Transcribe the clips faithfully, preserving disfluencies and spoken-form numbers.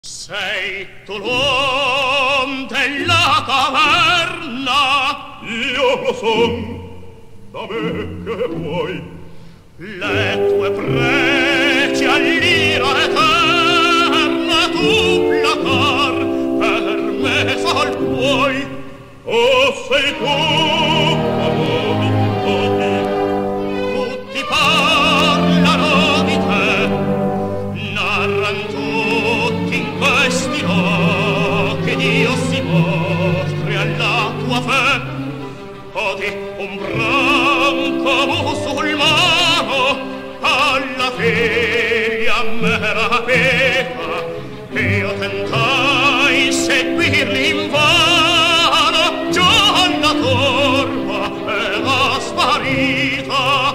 Sei tu l'uom della caverna? Io lo son. Da me che vuoi? Le tue preci all'ira eterna tu placar, per me sol puoi. O sei tu, amori tutti, tutti parlano di te, narran tutti in questi no, che Dio si mostri alla tua fe. Odi un branco musulmano, alla figlia m'era pena, io tentai seguirli invano, già la torba era sparita.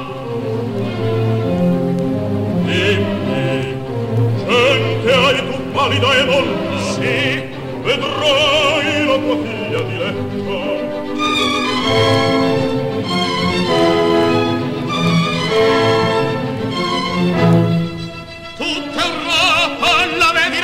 dimmi, gente hai tu pallida e molta? Sì, vedrai la tua figlia diletta. tu terrà alla verità.